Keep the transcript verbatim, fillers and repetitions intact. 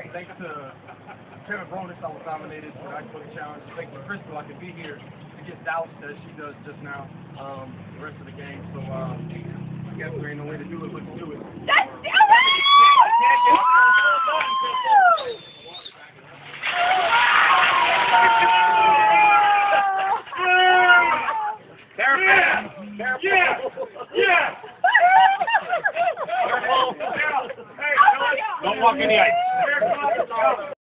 thanks to Kevin Bonus, I was nominated for the Ice Bucket Challenge. Thanks to Crystal, I could be here to get doused as she does just now. Um, the rest of the game. So uh, I guess there ain't no way to do it but to do it. That's do it! Yeah! Yeah! Careful! Don't walk in the ice.